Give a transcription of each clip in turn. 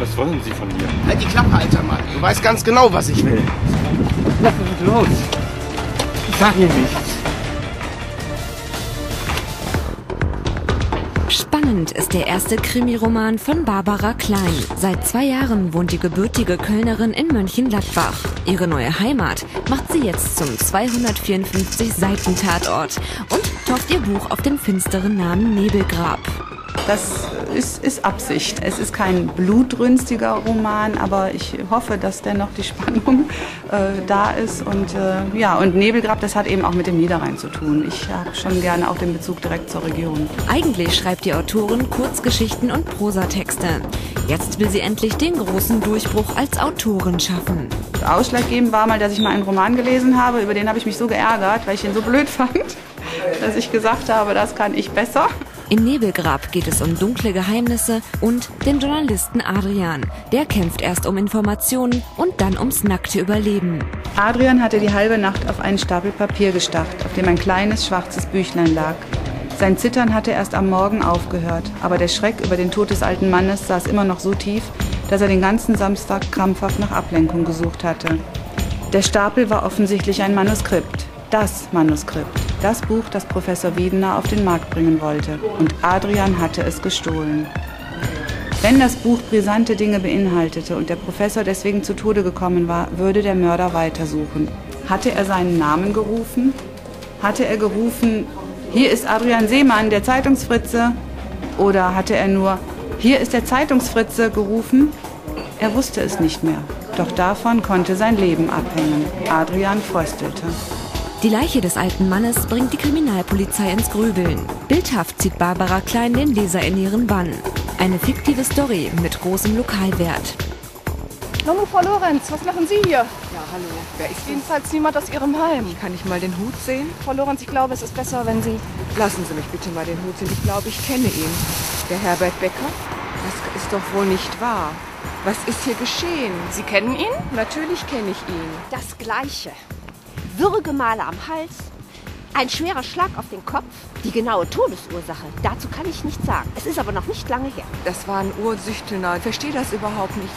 Was wollen Sie von mir? Halt die Klappe, alter Mann. Du weißt ganz genau, was ich will. Lassen Sie los. Ich sag Ihnen nichts. Spannend ist der erste Krimiroman von Barbara Klein. Seit 2 Jahren wohnt die gebürtige Kölnerin in Mönchengladbach. Ihre neue Heimat macht sie jetzt zum 254-Seiten-Tatort und tauft ihr Buch auf den finsteren Namen Nebelgrab. Das ist Absicht. Es ist kein blutrünstiger Roman, aber ich hoffe, dass dennoch die Spannung da ist. Und Nebelgrab, das hat eben auch mit dem Niederrhein zu tun. Ich habe schon gerne auch den Bezug direkt zur Region. Eigentlich schreibt die Autorin Kurzgeschichten und Prosatexte. Jetzt will sie endlich den großen Durchbruch als Autorin schaffen. Ausschlaggebend war mal, dass ich mal einen Roman gelesen habe, über den habe ich mich so geärgert, weil ich ihn so blöd fand, dass ich gesagt habe, das kann ich besser. In Nebelgrab geht es um dunkle Geheimnisse und den Journalisten Adrian. Der kämpft erst um Informationen und dann ums nackte Überleben. Adrian hatte die halbe Nacht auf einen Stapel Papier gestarrt, auf dem ein kleines schwarzes Büchlein lag. Sein Zittern hatte erst am Morgen aufgehört, aber der Schreck über den Tod des alten Mannes saß immer noch so tief, dass er den ganzen Samstag krampfhaft nach Ablenkung gesucht hatte. Der Stapel war offensichtlich ein Manuskript. Das Manuskript. Das Buch, das Professor Wiedener auf den Markt bringen wollte. Und Adrian hatte es gestohlen. Wenn das Buch brisante Dinge beinhaltete und der Professor deswegen zu Tode gekommen war, würde der Mörder weitersuchen. Hatte er seinen Namen gerufen? Hatte er gerufen, hier ist Adrian Seemann, der Zeitungsfritze? Oder hatte er nur, hier ist der Zeitungsfritze gerufen? Er wusste es nicht mehr. Doch davon konnte sein Leben abhängen. Adrian fröstelte. Die Leiche des alten Mannes bringt die Kriminalpolizei ins Grübeln. Bildhaft zieht Barbara Klein den Leser in ihren Bann. Eine fiktive Story mit großem Lokalwert. Hallo, Frau Lorenz, was machen Sie hier? Ja, hallo. Wer ist Jedenfalls niemand aus Ihrem Heim. Kann ich mal den Hut sehen? Frau Lorenz, ich glaube, es ist besser, wenn Sie... Lassen Sie mich bitte mal den Hut sehen. Ich glaube, ich kenne ihn. Der Herbert Becker? Das ist doch wohl nicht wahr. Was ist hier geschehen? Sie kennen ihn? Natürlich kenne ich ihn. Das Gleiche. Würgemale am Hals, ein schwerer Schlag auf den Kopf. Die genaue Todesursache, dazu kann ich nichts sagen. Es ist aber noch nicht lange her. Das war ein Ursüchtelner. Ich verstehe das überhaupt nicht.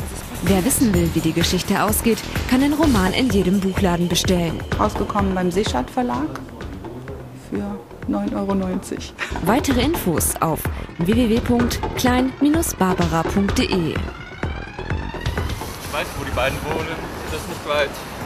Wer wissen will, wie die Geschichte ausgeht, kann den Roman in jedem Buchladen bestellen. Ausgekommen beim Seeschat Verlag für 9,90 €. Weitere Infos auf www.klein-barbara.de. Ich weiß, wo die beiden wohnen. Das ist nicht weit.